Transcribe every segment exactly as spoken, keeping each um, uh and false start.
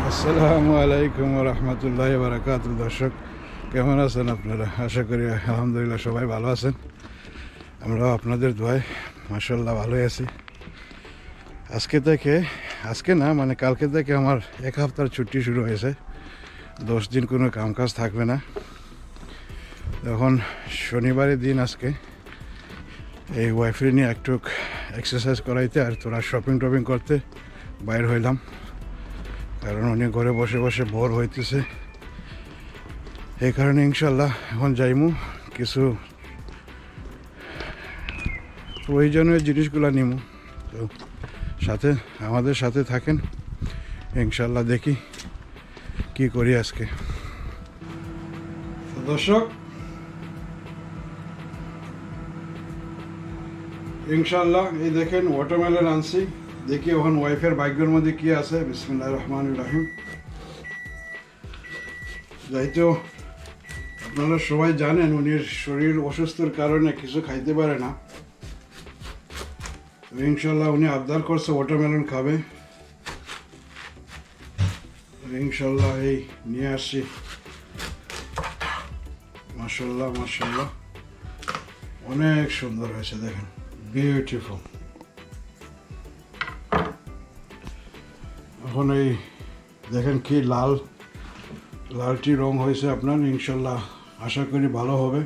আসসালামু আলাইকুম ওয়া রাহমাতুল্লাহি ওয়া বারাকাতুহু। দর্শক কেমন আছেন আপনারা? আশা করি আলহামদুলিল্লাহ সবাই ভালো আছেন। আমরাও আপনাদের দোয়ায় মাশাআল্লাহ ভালোই আছি। আজকে থেকে আজকে না মানে কালকে থেকে আমার এক সপ্তাহের ছুটি শুরু হয়েছে। দশ দিন কোনো কামকাজ থাকবে না। এখন শনিবারের দিন আজকে এই ওয়াইফাই নিয়ে একটু এক্সারসাইজ করাইতে আর তোরা শপিং টপিং করতে বাইর হইলাম, কারণ উনি ঘরে বসে বসে বোর হইতেছে। এই কারণে ইনশাল্লাহ এখন যাইমু, কিছু প্রয়োজনীয় জিনিসগুলো নিমু। তো সাথে আমাদের সাথে থাকেন, ইনশাল্লাহ দেখি কি করি আজকে। দর্শক ইনশাল্লাহ এই দেখেন ওয়াটারমেলন আনছি, দেখি ওখান ওয়াইফের বাইকের মধ্যে কি আছে। বিসমিল্লাহির রহমানির রহিম। যাইতো আপনারা সবাই জানেন উনির শরীর অসুস্থর কারণে কিছু খাইতে পারে না। ইনশাল্লাহ উনি আবদার করছে ওয়াটারমেলন খাবে। ইনশাল্লাহ এই নিয়ে আসছি। মাশাআল্লাহ মাশাআল্লাহ অনেক সুন্দর হয়েছে, দেখেন বিউটিফুল। এখন এই দেখেন কি লাল লালটি রং হয়েছে আপনার, ইনশাল্লাহ আশা করি ভালো হবে।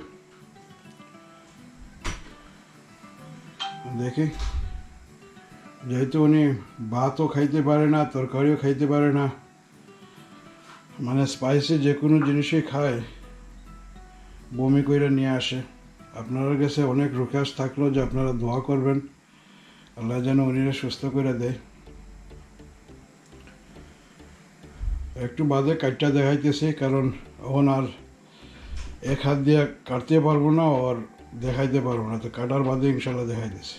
দেখি যেহেতু উনি ভাতও খাইতে পারে না, তরকারিও খাইতে পারে না, মানে স্পাইসি যে কোনো জিনিসই খায়, বমি করে নিয়ে আসে। আপনার কাছে অনেক রিকোয়েস্ট থাকলো যে আপনারা দোয়া করবেন আল্লাহ যেন উনিরা সুস্থ করে দেয়। একটু বাদে কাটটা দেখাইতেছি, কারণ এখন আর এক হাত দিয়ে কাটতে পারবো না আর দেখাইতে পারবো না, তো কাটার বাদে ইনশাল্লাহ দেখাইতেছি।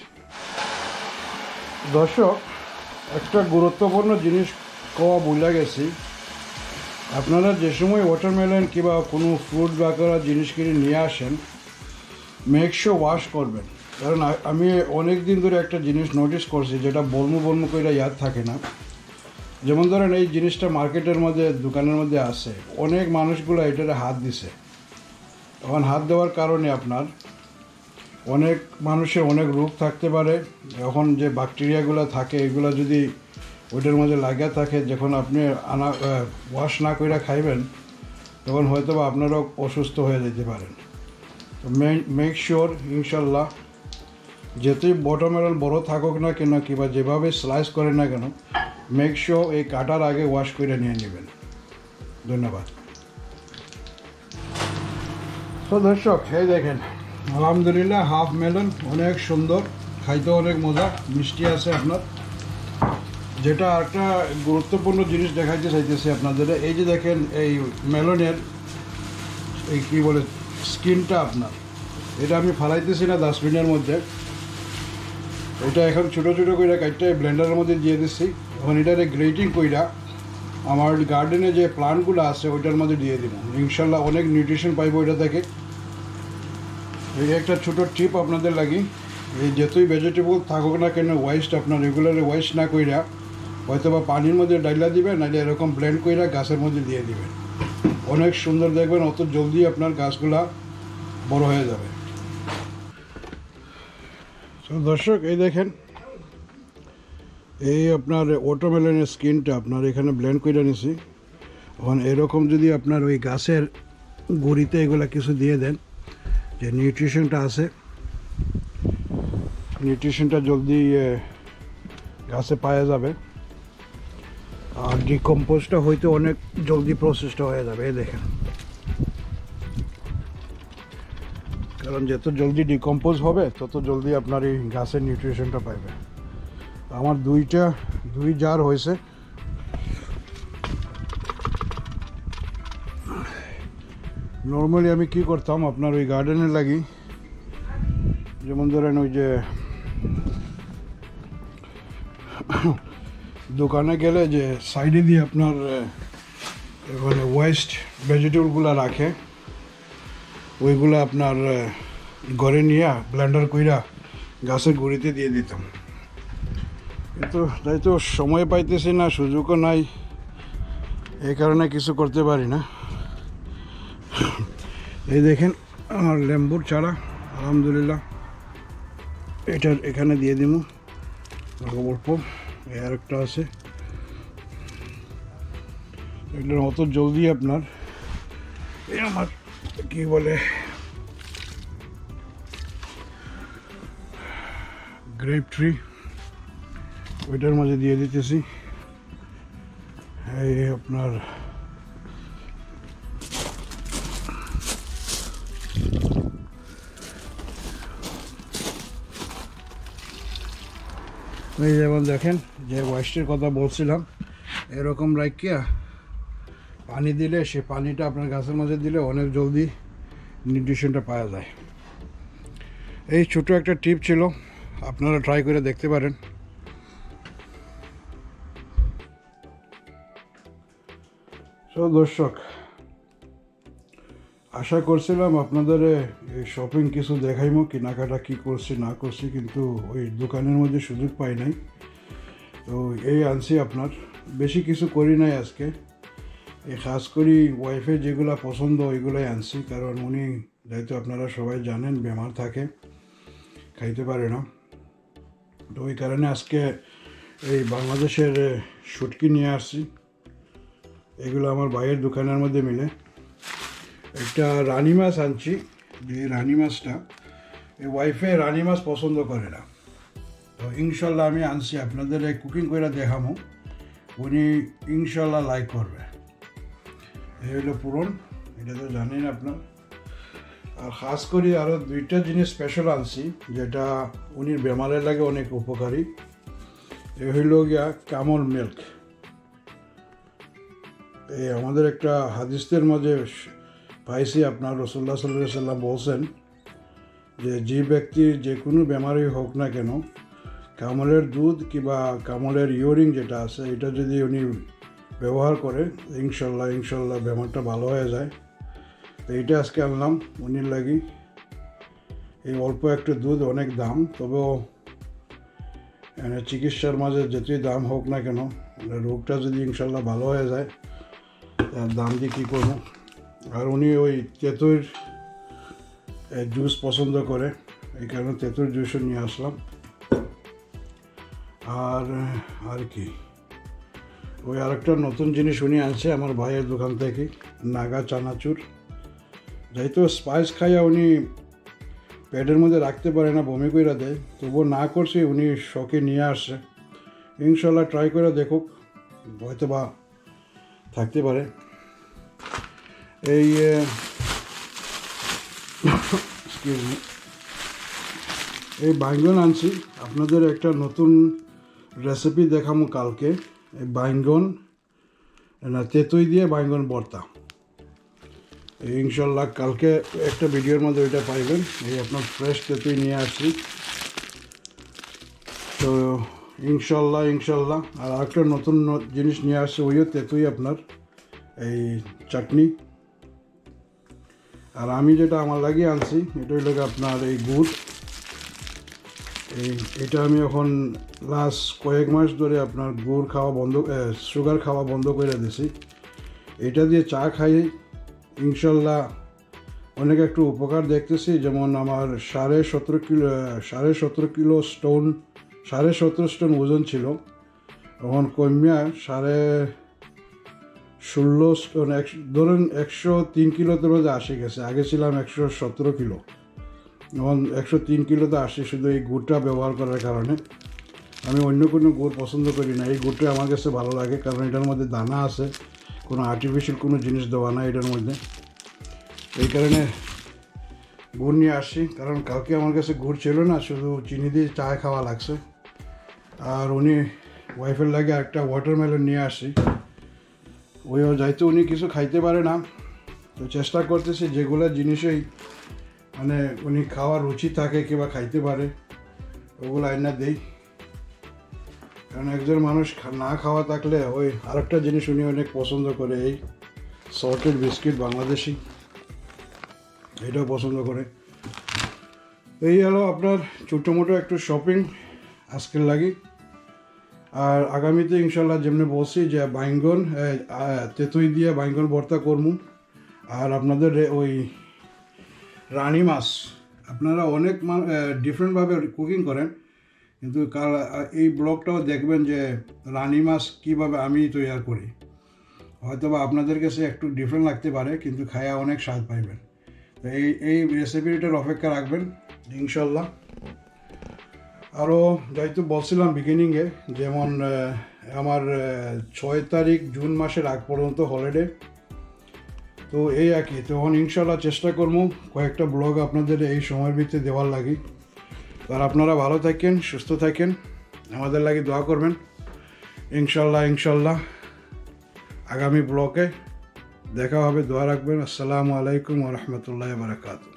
দর্শক একটা গুরুত্বপূর্ণ জিনিস কওয়া ভুলে গেছি। আপনারা যে সময় ওয়াটারমেলন কিংবা কোনো ফ্রুট বা করা জিনিস কিনে নিয়ে আসেন, মেক শিওর ওয়াশ করবেন। কারণ আমি অনেক দিন ধরে একটা জিনিস নোটিস করছি যেটা বলমু বলমু করে ইয়াদ থাকে না। যেমন ধরেন এই জিনিসটা মার্কেটের মধ্যে দোকানের মধ্যে আছে, অনেক মানুষগুলো এটাতে হাত দিছে। এখন হাত দেওয়ার কারণে আপনার অনেক মানুষের অনেক রোগ থাকতে পারে। এখন যে ব্যাকটেরিয়াগুলো থাকে এগুলো যদি ওইটার মধ্যে লাগিয়ে থাকে, যখন আপনি আনা ওয়াশ না করে খাইবেন তখন হয়তো বা আপনারাও অসুস্থ হয়ে যেতে পারেন। তো মেক শিওর ইনশাল্লাহ যেতেই ওয়াটারমেলন বড় থাকুক না কেন কিংবা যেভাবে স্লাইস করে না কেন, মেক শিওর এই কাটার আগে ওয়াশ করে নিয়ে নেবেন। ধন্যবাদ। তো দর্শক এই দেখেন আলহামদুলিল্লাহ হাফ মেলন অনেক সুন্দর, খাইতে অনেক মজা, মিষ্টি আছে আপনার। যেটা একটা গুরুত্বপূর্ণ জিনিস দেখাইতে চাইতেছি আপনাদের, এই যে দেখেন এই মেলনের এই কী বলে স্কিনটা আপনার, এটা আমি ফালাইতেছি না ডাস্টবিনের মধ্যে। এটা এখন ছোটো ছোটো করে কাটতে ব্লেন্ডারের মধ্যে দিয়ে দিচ্ছি। এখন এটারে গ্রেটিং কইরা আমার গার্ডেনে যে প্লান্টগুলো আছে ওইটার মধ্যে দিয়ে দিব। ইনশাল্লাহ অনেক নিউট্রিশন পাইব ওইটা থেকে। এই একটা ছোটো টিপ আপনাদের লাগি, এই যতই ভেজিটেবল থাকুক না কেন ওয়েস্ট আপনার রেগুলারে ওয়েস্ট না কইরা হয়তো বা পানির মধ্যে ডাইলা দিবেন, নাহলে এরকম ব্লেন্ড কইরা গাছের মধ্যে দিয়ে দিবেন। অনেক সুন্দর দেখবেন, অত জলদি আপনার গাছগুলা বড় হয়ে যাবে। তো দর্শক এই দেখেন এই আপনার ওয়াটারমেলনের স্কিনটা আপনার এখানে ব্লেন্ড করে নিছি। এখন এরকম যদি আপনার ওই গাছের গুঁড়িতে এগুলা কিছু দিয়ে দেন, যে নিউট্রিশনটা আছে নিউট্রিশনটা জলদি গাছে পাওয়া যাবে, আর ডিকম্পোজটা হয়তো অনেক জলদি প্রসেসটা হয়ে যাবে। এই দেখেন, কারণ যত জলদি ডিকম্পোজ হবে তত জলদি আপনার এই গাছের নিউট্রিশনটা পাইবে। আমার দুইটা দুই জার হয়েছে। নর্মালি আমি কি করতাম আপনার ওই গার্ডেনে লাগি, যেমন ধরেন ওই যে দোকানে গেলে যে সাইডে দিয়ে আপনার মানে ওয়েস্ট ভেজিটেবলগুলো রাখে, ওইগুলো আপনার ঘরে নিয়ে ব্লেন্ডার কইরা গাছের গুঁড়িতে দিয়ে দিতাম। কিন্তু তাই তো সময় পাইতেছি না, সুযোগও নাই। এই কারণে কিছু করতে পারি না। এই দেখেন আমার লেম্বুর চারা, আলহামদুলিল্লাহ এটার এখানে দিয়ে দিব অল্প। আর একটা আছে, এগুলোর অত জলদি আপনার এই আমার কি বলে গ্রেপ ট্রি, ওইটার মাঝে দিয়ে দিতেছি। এই আপনার এই যেমন দেখেন যে ওয়েস্টের কথা বলছিলাম, এরকম রাখিয়া পানি দিলে সে পানিটা আপনার গাছের মাঝে দিলে অনেক জলদি নিউট্রিশনটা পাওয়া যায়। এই ছোট একটা টিপ ছিল, আপনারা ট্রাই করে দেখতে পারেন। সো দর্শক, আশা করছিলাম আপনাদের এই শপিং কিছু দেখাইমো, কেনাকাটা কী করছি না করছি, কিন্তু ওই দোকানের মধ্যে সুযোগ পাই নাই। তো এই আনছি, আপনার বেশি কিছু করি নাই আজকে। এই খাস করি ওয়াইফের যেগুলো পছন্দ ওইগুলোই আনছি, কারণ উনি যেহেতু আপনারা সবাই জানেন বেমার থাকে, খাইতে পারে না। তো ওই কারণে আজকে এই বাংলাদেশের শুটকি নিয়ে আসছি। এগুলো আমার ভাইয়ের দোকানের মধ্যে মিলে। একটা রানী মাছ আনছি, যে রানী মাছটা এই ওয়াইফে রানী মাছ পছন্দ করে না। তো ইনশাল্লাহ আমি আনছি, আপনাদের কুকিং করে দেখাবো, উনি ইনশাল্লাহ লাইক করবে। এই হলো পুরন, এটা তো জানেন আপনার। আর খাস করে আরও দুইটা জিনিস স্পেশাল আনছি, যেটা উনির বেমারের লাগে অনেক উপকারী। এ হইল গিয়া কামল মিল্ক। এই আমাদের একটা হাদিসের মাঝে পাইছি, আপনার রাসূলুল্লাহ সাল্লাল্লাহু আলাইহি ওয়াসাল্লাম বলছেন যে যে ব্যক্তির যে কোনো বেমারই হোক না কেন, কামলের দুধ কিংবা কামলের ইয়রিং যেটা আছে এটা যদি উনি ব্যবহার করে, ইনশাল্লাহ ইনশাল্লাহ বেমারটা ভালো হয়ে যায়। তো এইটা আজকে আনলাম উনির লাগি। এই অল্প একটু দুধ, অনেক দাম, তবেও মানে চিকিৎসার মাঝে যতই দাম হোক না কেন, রোগটা যদি ইনশাল্লাহ ভালো হয়ে যায়, তার দাম দিয়ে কী করবো। আর উনি ওই তেঁতুর জুস পছন্দ করে, এই কারণে তেঁতুর জুসও নিয়ে আসলাম। আর আর কি ওই আরেকটা নতুন জিনিস উনি আনছে আমার ভাইয়ের দোকান থেকে, নাগা চানাচুর। যেহেতু স্পাইস খাইয়া উনি পেটের মধ্যে রাখতে পারে না, বমি করে দেয়, তবুও না করছি উনি শখে নিয়ে আসছে। ইনশাল্লাহ ট্রাই করে দেখুক, হয়তো বা থাকতে পারে। এই এই বাইঙ্গন আনছি, আপনাদের একটা নতুন রেসিপি দেখাবো কালকে। এই বাইঙ্গন না তেঁতুই দিয়ে বাইঙ্গন ভর্তা, ইনশাল্লাহ কালকে একটা ভিডিওর মধ্যে ওইটা পাইবেন। এই আপনার ফ্রেশ তেঁতুই নিয়ে আসছি, তো ইনশাল্লাহ ইনশাল্লাহ। আর একটা নতুন জিনিস নিয়ে আসছে, ওইও তেঁতুই আপনার এই চাটনি। আর আমি যেটা আমার লাগিয়ে আনছি এটা হইল আপনার এই গুড়। এই এটা আমি এখন লাস্ট কয়েক মাস ধরে আপনার গুড় খাওয়া বন্ধ, সুগার খাওয়া বন্ধ করে দিয়েছি। এটা দিয়ে চা খাই, ইনশাল্লাহ অনেক একটু উপকার দেখতেছি। যেমন আমার সাড়ে সতেরো কিলো সাড়ে সতেরো কিলো স্টোন সাড়ে সতেরো স্টোন ওজন ছিল, এখন কমিয়া সাড়ে ষোলো স্টোন, একশো ধরুন একশো তিন কিলোতে মধ্যে আসে গেছে। আগে ছিলাম একশো সতেরো কিলো, এখন একশো তিন কিলোতে আসে, শুধু এই গুড়টা ব্যবহার করার কারণে। আমি অন্য কোনো গুড় পছন্দ করি না, এই গুড়টা আমার কাছে ভালো লাগে, কারণ এটার মধ্যে দানা আছে, কোনো আর্টিফিশিয়াল কোনো জিনিস দেওয়া না এটার মধ্যে। এই কারণে গুড় নিয়ে আসি, কারণ কালকে আমার কাছে গুড় ছিল না, শুধু চিনি দিয়ে চা খাওয়া লাগছে। আর উনি ওয়াইফের লাগে একটা ওয়াটারমেলন নিয়ে আসি, ওইও যাইতে উনি কিছু খাইতে পারে না, তো চেষ্টা করতেছি যেগুলো জিনিসই মানে উনি খাওয়ার রুচি থাকে কিংবা খাইতে পারে ওগুলো আইনা দেই। কারণ একজন মানুষ না খাওয়া থাকলে ওই আরেকটা জিনিস উনি অনেক পছন্দ করে, এই সল্টেড বিস্কিট বাংলাদেশি, এটাও পছন্দ করে। এই হলো আপনার ছোটো মোটো একটু শপিং আজকের লাগি। আর আগামীতে ইনশাল্লাহ যেমনি বলছি যে বাইঙ্গন তেঁতুই দিয়ে বাইঙ্গন ভর্তা করবো। আর আপনাদের ওই রানী মাছ আপনারা অনেক ডিফারেন্টভাবে কুকিং করেন, কিন্তু কাল এই ব্লগটাও দেখবেন যে রানী মাছ কীভাবে আমি তৈরি করি। হয়তো বা আপনাদের কাছে একটু ডিফারেন্ট লাগতে পারে, কিন্তু খায়া অনেক স্বাদ পাইবেন। তো এই এই রেসিপিটার অপেক্ষা রাখবেন ইনশাল্লাহ। আরও যেহেতু বলছিলাম বিগিনিংয়ে, যেমন আমার ছয় তারিখ জুন মাসের আগ পর্যন্ত হলিডে, তো এই আর কি। তখন ইনশাল্লাহ চেষ্টা করবো কয়েকটা ব্লগ আপনাদের এই সময়ের ভিতরে দেওয়ার লাগি। আর আপনারা ভালো থাকেন, সুস্থ থাকেন, আমাদের লাগি দোয়া করবেন ইনশাল্লাহ। ইনশাল্লাহ আগামী ব্লগে দেখা হবে, দোয়া রাখবেন। আসসালামু আলাইকুম ওয়া রাহমাতুল্লাহি ওয়া বারাকাতুহু।